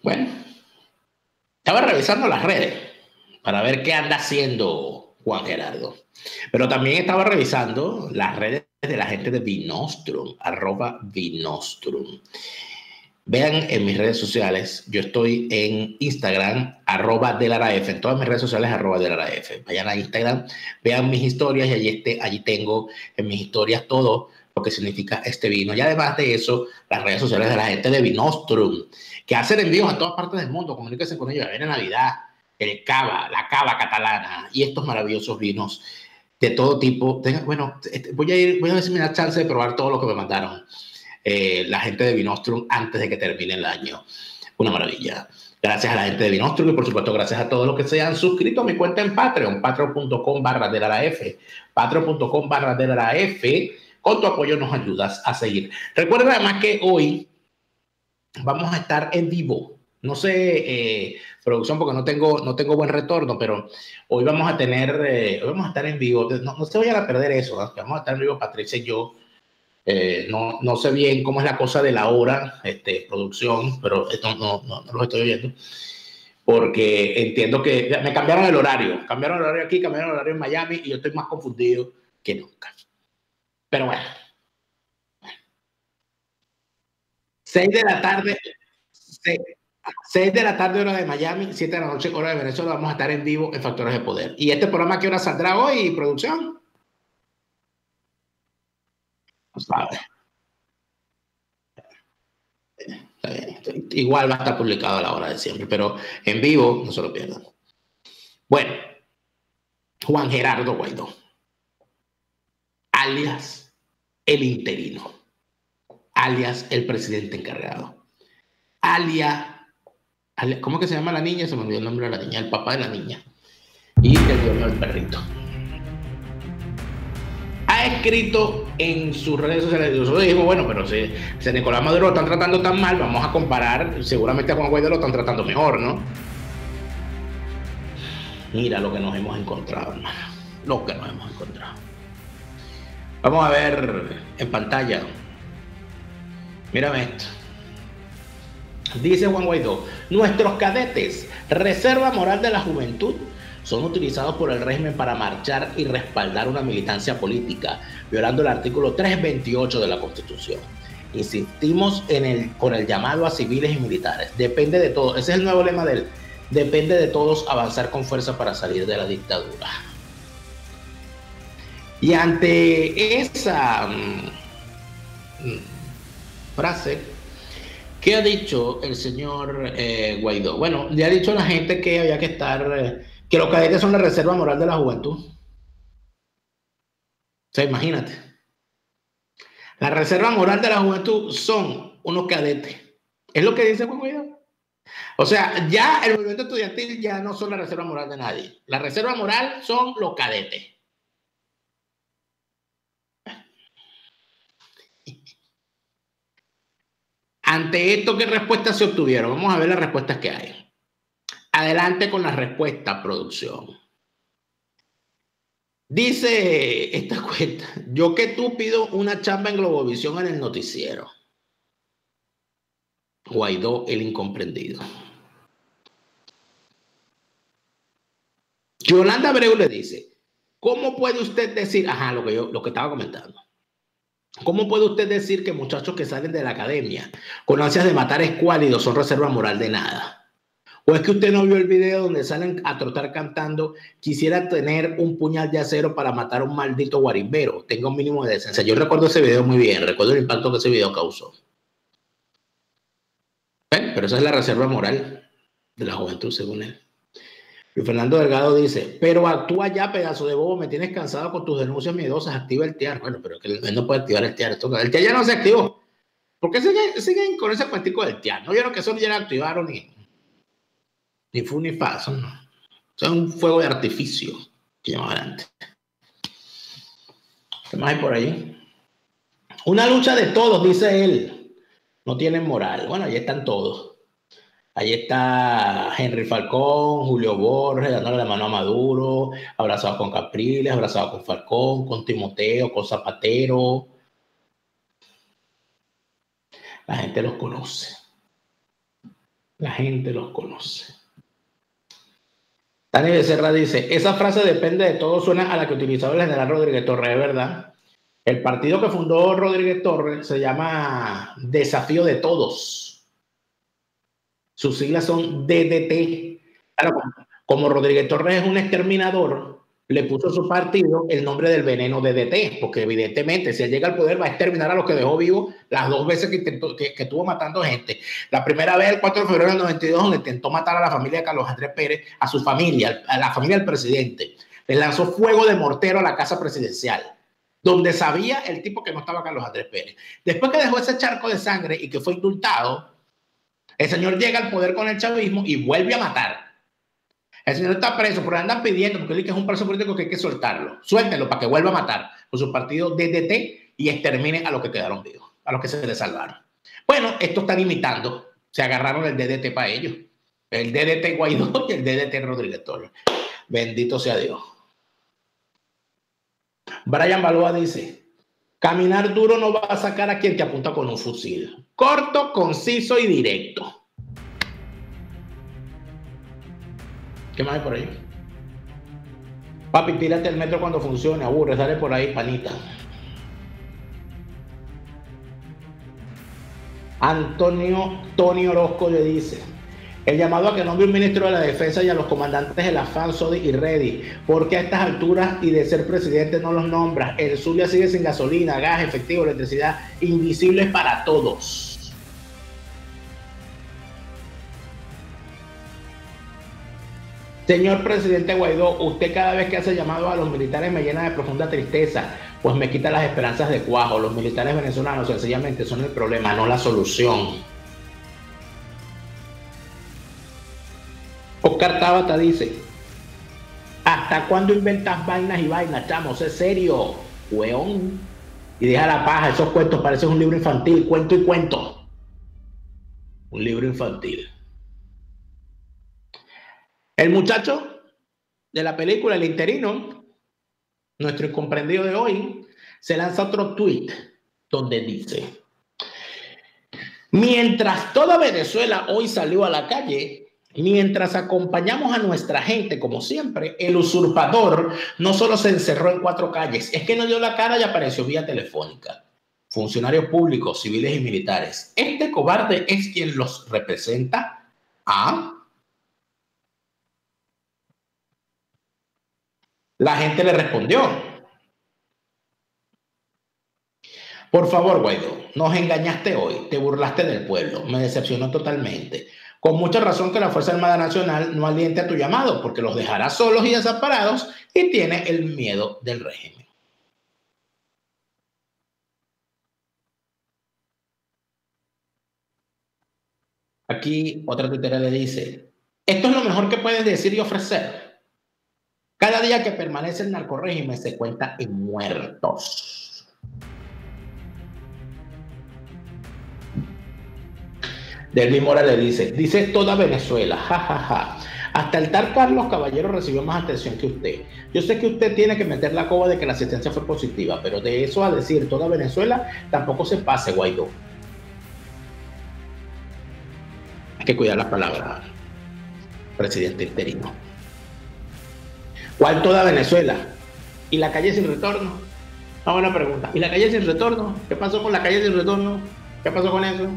Bueno, estaba revisando las redes para ver qué anda haciendo Juan Gerardo. Pero también estaba revisando las redes de la gente de Vinostrum, @Vinostrum. Vean en mis redes sociales, yo estoy en Instagram, @DelaraF, en todas mis redes sociales, @DelaraF. Vayan a Instagram, vean mis historias y allí tengo en mis historias todo lo que significa este vino. Y además de eso, las redes sociales de la gente de Vinostrum, que hacen envíos a todas partes del mundo. Comuníquense con ellos, viene Navidad, el cava, la cava catalana y estos maravillosos vinos de todo tipo. Bueno, voy a ver si me da chance de probar todo lo que me mandaron la gente de Vinostrum antes de que termine el año. Una maravilla. Gracias a la gente de Vinostrum y por supuesto gracias a todos los que se han suscrito a mi cuenta en Patreon, patreon.com/DelaraF, patreon.com/DelaraF. Con tu apoyo nos ayudas a seguir. Recuerda además que hoy vamos a estar en vivo. No sé, producción, porque no tengo buen retorno, pero hoy vamos a estar en vivo. No se vayan a perder eso, ¿no? Vamos a estar en vivo, Patricia y yo. No sé bien cómo es la cosa de la hora, producción, pero no lo estoy oyendo. Porque entiendo que me cambiaron el horario. Cambiaron el horario aquí, cambiaron el horario en Miami y yo estoy más confundido que nunca. Pero bueno. 6 de la tarde, 6 de la tarde hora de Miami, 7 de la noche hora de Venezuela, vamos a estar en vivo en Factores de Poder. ¿Y este programa a qué hora saldrá hoy, producción? No sabe. Igual va a estar publicado a la hora de siempre, pero en vivo no se lo pierdan. Bueno, Juan Gerardo Guaidó, alias el interino, alias el presidente encargado, alias, ¿cómo que se llama la niña? Se me olvidó el nombre de la niña, el papá de la niña y el dueño del perrito. Ha escrito en sus redes sociales, nosotros dijimos, bueno, pero si Nicolás Maduro lo están tratando tan mal, vamos a comparar, seguramente a Juan Guaidó lo están tratando mejor, ¿no? Mira lo que nos hemos encontrado, hermano, lo que nos hemos encontrado. Vamos a ver en pantalla. Mírame esto. Dice Juan Guaidó, nuestros cadetes, reserva moral de la juventud, son utilizados por el régimen para marchar y respaldar una militancia política, violando el artículo 328 de la Constitución. Insistimos con el llamado a civiles y militares. Depende de todos. Ese es el nuevo lema de él. Depende de todos avanzar con fuerza para salir de la dictadura. Y ante esa frase, ¿qué ha dicho el señor Guaidó? Bueno, le ha dicho a la gente que había que estar, que los cadetes son la reserva moral de la juventud. O sea, imagínate. La reserva moral de la juventud son unos cadetes. Es lo que dice Juan Guaidó. O sea, ya el movimiento estudiantil ya no son la reserva moral de nadie. La reserva moral son los cadetes. Ante esto, ¿qué respuestas se obtuvieron? Vamos a ver las respuestas que hay. Adelante con las respuestas, producción. Dice esta cuenta, yo que tú pido una chamba en Globovisión en el noticiero. Guaidó, el incomprendido. Yolanda Abreu le dice, ¿cómo puede usted decir, lo que estaba comentando, ¿cómo puede usted decir que muchachos que salen de la academia con ansias de matar escuálidos son reserva moral de nada? ¿O es que usted no vio el video donde salen a trotar cantando, quisiera tener un puñal de acero para matar a un maldito guarimbero? Tenga un mínimo de decencia. Yo recuerdo ese video muy bien, recuerdo el impacto que ese video causó. Pero esa es la reserva moral de la juventud, según él. Y Fernando Delgado dice, pero actúa ya, pedazo de bobo, me tienes cansado con tus denuncias miedosas, activa el TIAR. Bueno, pero que él no puede activar el TIAR. El TIAR ya no se activó. ¿Por qué siguen con ese cuentico del TIAR? ¿No vieron que eso ya lo activaron ni fu ni fa? Son un fuego de artificio que llamaban antes. ¿Qué más hay por ahí? Una lucha de todos, dice él. No tienen moral. Bueno, ahí están todos. Ahí está Henry Falcón, Julio Borges, dándole la mano a Maduro, abrazado con Capriles, abrazado con Falcón, con Timoteo, con Zapatero. La gente los conoce. La gente los conoce. Dani Becerra dice, esa frase depende de todo, suena a la que utilizaba el general Rodríguez Torres, ¿es verdad? El partido que fundó Rodríguez Torres se llama Desafío de Todos. Sus siglas son DDT. Claro, como Rodríguez Torres es un exterminador, le puso a su partido el nombre del veneno DDT, porque evidentemente si él llega al poder va a exterminar a los que dejó vivos las dos veces que estuvo matando gente. La primera vez, el 4 de febrero del 92, donde intentó matar a la familia de Carlos Andrés Pérez, a su familia, a la familia del presidente. Le lanzó fuego de mortero a la casa presidencial, donde sabía el tipo que no estaba Carlos Andrés Pérez. Después que dejó ese charco de sangre y que fue indultado, el señor llega al poder con el chavismo y vuelve a matar. El señor está preso, pero andan pidiendo, porque él dice que es un preso político que hay que soltarlo. Suéltenlo para que vuelva a matar con su partido DDT y extermine a los que quedaron vivos, a los que se les salvaron. Bueno, estos están imitando. Se agarraron el DDT para ellos. El DDT Guaidó y el DDT Rodríguez Torres. Bendito sea Dios. Brian Balboa dice, caminar duro no va a sacar a quien te apunta con un fusil. Corto, conciso y directo. ¿Qué más hay por ahí? Papi, tírate el metro cuando funcione, aburre, sale por ahí, panita. Antonio Tony Orozco le dice, el llamado a que nombre un ministro de la defensa y a los comandantes de la FAN, SODI y REDI, porque a estas alturas y de ser presidente no los nombras. El Zulia sigue sin gasolina, gas, efectivo, electricidad, invisibles para todos. Señor presidente Guaidó, usted cada vez que hace llamado a los militares me llena de profunda tristeza, pues me quita las esperanzas de cuajo. Los militares venezolanos sencillamente son el problema, no la solución. Oscar Tabata dice, ¿hasta cuándo inventas vainas y vainas, chamo? Sé serio, weón. Y deja la paja, esos cuentos parecen un libro infantil, cuento y cuento. Un libro infantil. El muchacho de la película, el interino, nuestro incomprendido de hoy, se lanza otro tuit donde dice, mientras toda Venezuela hoy salió a la calle, mientras acompañamos a nuestra gente como siempre, el usurpador no solo se encerró en 4 calles, es que no dio la cara y apareció vía telefónica. Funcionarios públicos, civiles y militares. ¿Este cobarde es quien los representa? ¿Ah? La gente le respondió, por favor, Guaidó, nos engañaste hoy, te burlaste del pueblo, me decepcionó totalmente. Con mucha razón que la Fuerza Armada Nacional no aliente a tu llamado, porque los dejará solos y desamparados y tiene el miedo del régimen. Aquí otra tuitera le dice, esto es lo mejor que puedes decir y ofrecer. Cada día que permanece el narcorrégimen se cuenta en muertos. Delmi Mora le dice toda Venezuela, jajaja. Ja, ja. Hasta el tal Carlos Caballero recibió más atención que usted. Yo sé que usted tiene que meter la coba de que la asistencia fue positiva, pero de eso a decir toda Venezuela, tampoco se pase, Guaidó. Hay que cuidar las palabras, presidente interino. ¿Cuál toda Venezuela? ¿Y la calle sin retorno? Una buena pregunta. ¿Y la calle sin retorno? ¿Qué pasó con la calle sin retorno? ¿Qué pasó con eso?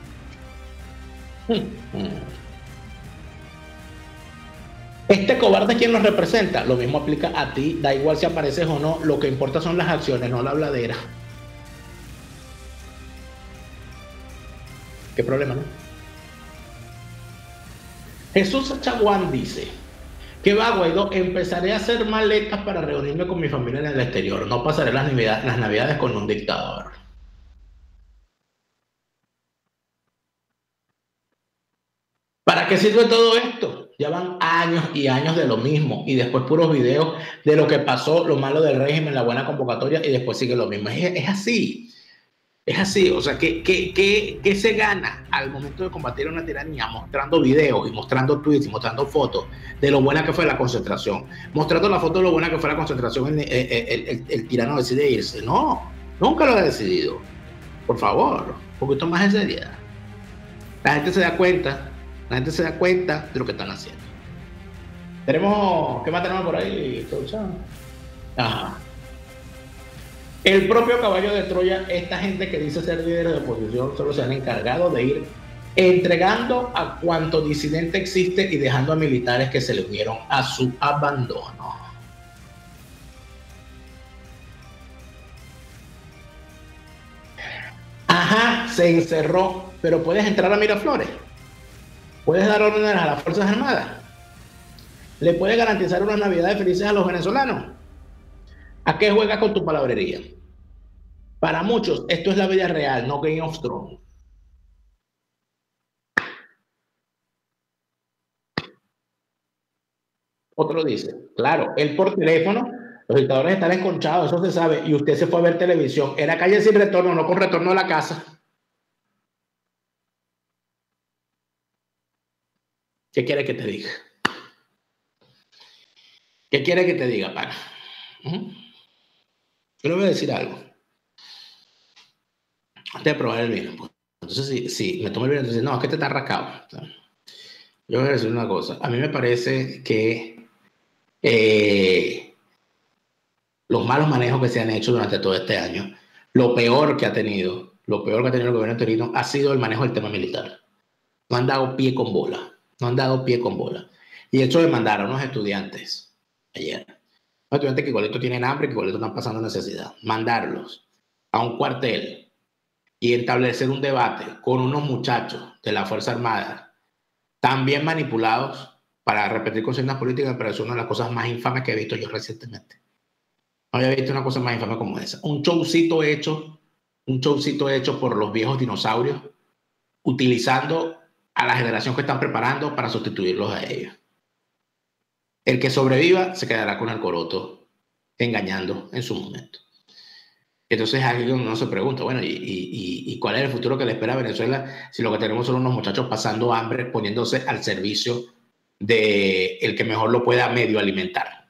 Este cobarde, ¿quién los representa? Lo mismo aplica a ti, da igual si apareces o no, lo que importa son las acciones, no la habladera. ¿Qué problema, no? Jesús Chaguán dice, ¿qué va, Guaidó? Empezaré a hacer maletas para reunirme con mi familia en el exterior. No pasaré las navidades con un dictador. ¿Para qué sirve todo esto? Ya van años y años de lo mismo y después puros videos de lo que pasó, lo malo del régimen, la buena convocatoria y después sigue lo mismo. Es así. Es así, o sea, ¿qué se gana al momento de combatir una tiranía? Mostrando videos y mostrando tweets y mostrando fotos de lo buena que fue la concentración. Mostrando la foto de lo buena que fue la concentración, el tirano decide irse. No, nunca lo ha decidido. Por favor, un poquito más de seriedad. La gente se da cuenta La gente se da cuenta de lo que están haciendo. ¿Qué más tenemos por ahí, producción? Ajá. El propio caballo de Troya, esta gente que dice ser líderes de oposición, solo se han encargado de ir entregando a cuanto disidente existe y dejando a militares que se le unieron a su abandono. Ajá, se encerró, pero puedes entrar a Miraflores, puedes dar órdenes a las Fuerzas Armadas, le puedes garantizar unas navidades felices a los venezolanos. ¿A qué juegas con tu palabrería? Para muchos, esto es la vida real, no Game of Thrones. Otro dice, claro, él por teléfono, los dictadores están esconchados, eso se sabe, y usted se fue a ver televisión. Era calle sin retorno, no con retorno a la casa. ¿Qué quiere que te diga? ¿Qué quiere que te diga, pana? Yo le voy a decir algo. Antes de probar el vino, pues. Entonces, si me tomo el vino, entonces, no, es que te está rascado. Yo voy a decir una cosa. A mí me parece que los malos manejos que se han hecho durante todo este año, lo peor que ha tenido el gobierno interino ha sido el manejo del tema militar. No han dado pie con bola, no han dado pie con bola. Y eso de mandar a unos estudiantes ayer, unos estudiantes que igualito tienen hambre, que igualito están pasando necesidad, mandarlos a un cuartel y establecer un debate con unos muchachos de la Fuerza Armada, también manipulados para repetir consignas políticas, me parece una de las cosas más infames que he visto yo recientemente. No había visto una cosa más infame como esa. Un showcito hecho por los viejos dinosaurios, utilizando a la generación que están preparando para sustituirlos a ellos. El que sobreviva se quedará con el coroto, engañando en su momento. Entonces aquí uno se pregunta, bueno, ¿y cuál es el futuro que le espera a Venezuela si lo que tenemos son unos muchachos pasando hambre, poniéndose al servicio de el que mejor lo pueda medio alimentar?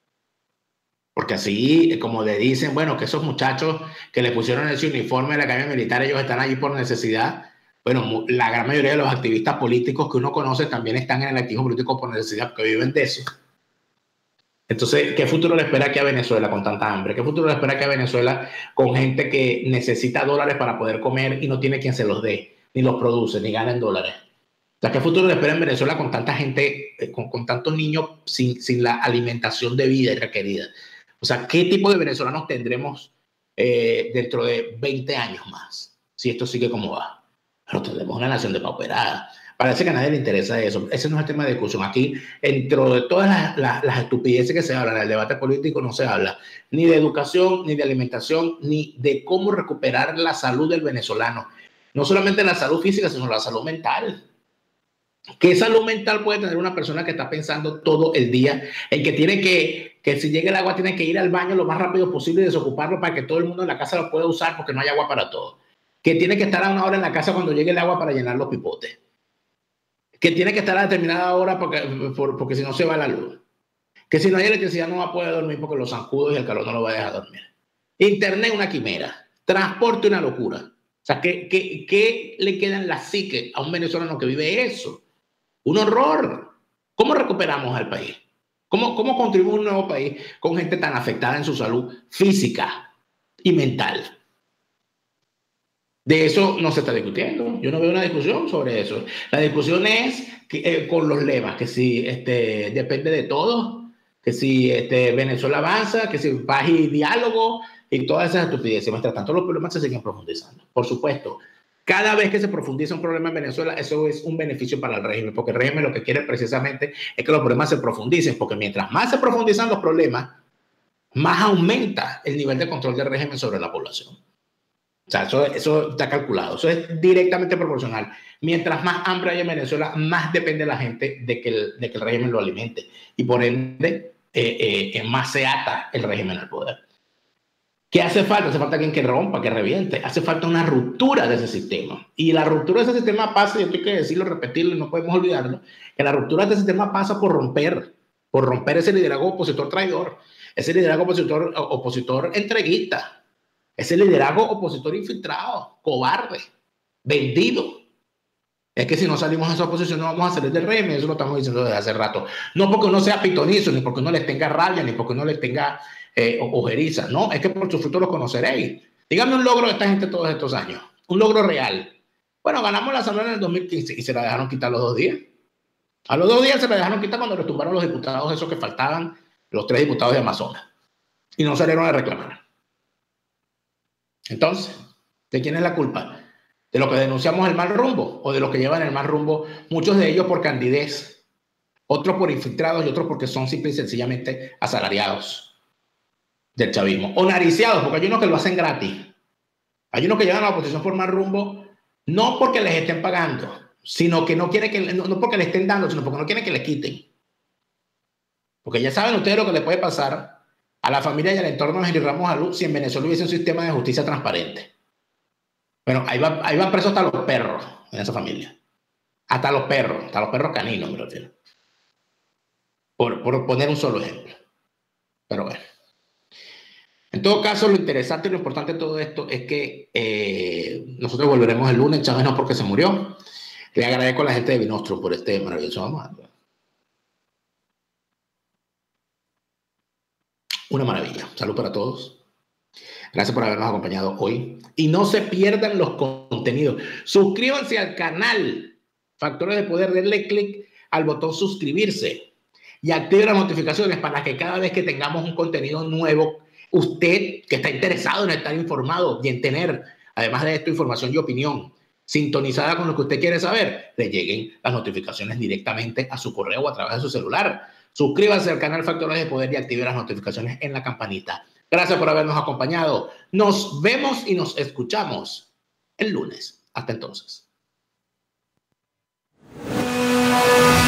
Porque así, como le dicen, bueno, que esos muchachos que le pusieron ese uniforme de la academia militar, ellos están allí por necesidad. Bueno, la gran mayoría de los activistas políticos que uno conoce también están en el activismo político por necesidad, porque viven de eso. Entonces, ¿qué futuro le espera aquí a Venezuela con tanta hambre? ¿Qué futuro le espera aquí a Venezuela con gente que necesita dólares para poder comer y no tiene quien se los dé, ni los produce, ni gana en dólares? O sea, ¿qué futuro le espera en Venezuela con tanta gente, con tantos niños sin la alimentación debida y requerida? O sea, ¿qué tipo de venezolanos tendremos dentro de 20 años más? Si esto sigue como va. Pero tendremos una nación depauperada. Parece que a nadie le interesa eso. Ese no es el tema de discusión. Aquí, dentro de todas las estupideces que se hablan en el debate político, no se habla ni de educación, ni de alimentación, ni de cómo recuperar la salud del venezolano. No solamente la salud física, sino la salud mental. ¿Qué salud mental puede tener una persona que está pensando todo el día en que tiene que si llega el agua tiene que ir al baño lo más rápido posible y desocuparlo para que todo el mundo en la casa lo pueda usar porque no hay agua para todo? Que tiene que estar a una hora en la casa cuando llegue el agua para llenar los pipotes. Que tiene que estar a determinada hora porque si no se va la luz. Que si no hay electricidad no va a poder dormir porque los zancudos y el calor no lo va a dejar dormir. Internet una quimera. Transporte una locura. O sea, ¿qué le queda en la psique a un venezolano que vive eso? Un horror. ¿Cómo recuperamos al país? ¿Cómo construimos un nuevo país con gente tan afectada en su salud física y mental? De eso no se está discutiendo. Yo no veo una discusión sobre eso. La discusión es con los lemas, que si depende de todo, que si Venezuela avanza, que si paz y diálogo y todas esas estupideces. Mientras tanto, los problemas se siguen profundizando. Por supuesto, cada vez que se profundiza un problema en Venezuela, eso es un beneficio para el régimen, porque el régimen lo que quiere precisamente es que los problemas se profundicen, porque mientras más se profundizan los problemas, más aumenta el nivel de control del régimen sobre la población. O sea, eso está calculado, eso es directamente proporcional. Mientras más hambre hay en Venezuela, más depende la gente de que el régimen lo alimente y por ende más se ata el régimen al poder. ¿Qué hace falta? Hace falta alguien que rompa, que reviente. Hace falta una ruptura de ese sistema. Y la ruptura de ese sistema pasa, y esto hay que decirlo, repetirlo, no podemos olvidarlo, que la ruptura de ese sistema pasa por romper ese liderazgo opositor traidor, ese liderazgo opositor entreguista, ese liderazgo opositor infiltrado, cobarde, vendido. Es que si no salimos de esa oposición no vamos a salir del régimen, eso lo estamos diciendo desde hace rato. No porque uno sea pitonizo, ni porque uno les tenga rabia, ni porque uno les tenga ojeriza, no, es que por su fruto lo conoceréis. Dígame un logro de esta gente todos estos años, un logro real. Bueno, ganamos la asamblea en el 2015 y se la dejaron quitar los 2 días. A los 2 días se la dejaron quitar cuando retumbaron los diputados esos que faltaban, los 3 diputados de Amazonas, y no salieron a reclamar. Entonces, ¿de quién es la culpa? ¿De lo que denunciamos el mal rumbo o de los que llevan el mal rumbo? Muchos de ellos por candidez, otros por infiltrados y otros porque son simple y sencillamente asalariados del chavismo o nariciados, porque hay unos que lo hacen gratis. Hay unos que llevan a la oposición por mal rumbo no porque les estén pagando, sino que no quieren que, no porque le estén dando, sino porque no quieren que le quiten. Porque ya saben ustedes lo que le puede pasar a la familia y al entorno de Henry Ramos Alú si en Venezuela hubiese un sistema de justicia transparente. Bueno, ahí van presos hasta los perros en esa familia. Hasta los perros caninos, me refiero. Por poner un solo ejemplo. Pero bueno. En todo caso, lo interesante y lo importante de todo esto es que nosotros volveremos el lunes, Chávez no porque se murió. Le agradezco a la gente de Binostrum por este maravilloso momento. Una maravilla. Salud para todos. Gracias por habernos acompañado hoy. Y no se pierdan los contenidos. Suscríbanse al canal Factores de Poder. Denle clic al botón suscribirse y active las notificaciones para que cada vez que tengamos un contenido nuevo, usted que está interesado en estar informado y en tener, además de esto, información y opinión sintonizada con lo que usted quiere saber, le lleguen las notificaciones directamente a su correo o a través de su celular. Suscríbase al canal Factores de Poder y active las notificaciones en la campanita. Gracias por habernos acompañado. Nos vemos y nos escuchamos el lunes. Hasta entonces.